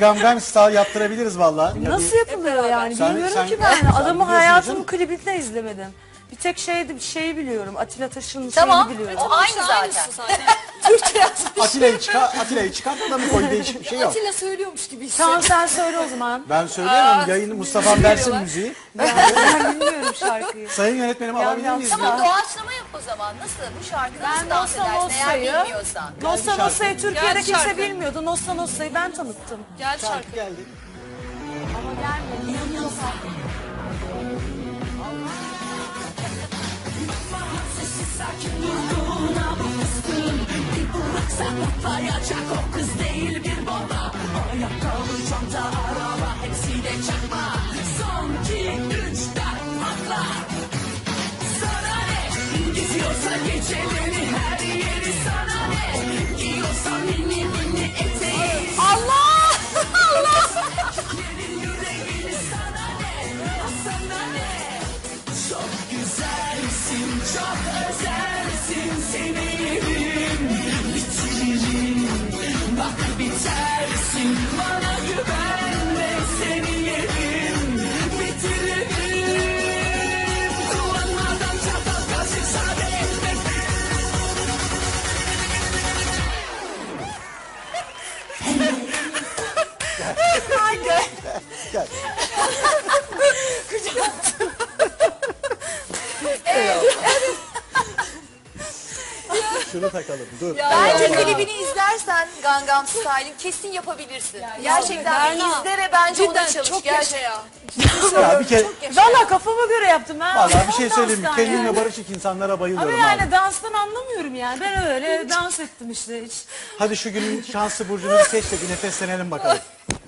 Gangnam Style yaptırabiliriz valla. Nasıl yapılıyor yani Sen- bilmiyorum sen- ki ben. sen Adamı biliyorsun hayatımın canım. klibinde izlemedim. Bir tek şeyi biliyorum. Atilla Taş'ın Tamam. şeyini biliyorum. O aynı zaten. Türkçe yazmış. Atilla'yı çıkartma mı koy, değişik bir şey yok. Atilla söylüyormuş gibi Tamam sen söyle o zaman. Ben söyleyemem, yayını Mustafa versin müziği. Ben bilmiyorum şarkıyı. Sayın yönetmenim alabilir miyiz? Tamam, doğaçlama yap o zaman. Nasıl bu şarkı nasıl Ben dans Nossa edersin eğer Nossa'yı, bilmiyorsan? Nossa şarkı. Nossa'yı Türkiye'de Geldi kimse şarkı. bilmiyordu. Nossa Nossa'yı ben tanıttım. Gel şarkı. Şarkı geldi. Ama gelmedi. Allah! Allah! Gel. Şunu takalım, dur. Bence klibini izlersen Gangnam Style'in kesin yapabilirsin. Gerçekten Berna, izle ve bence ona cidden çalış. çok Gerçekten. yaşa ya. Ya bir kere, Valla kafama göre yaptım ha. valla bir şey söyleyeyim mi? Danstan Kendimle yani. barışık insanlara bayılıyorum Ama yani abi. danstan anlamıyorum yani. Ben öyle dans ettim işte hiç. Hadi şu günün şanslı burcunu bir seç de bir nefeslenelim bakalım.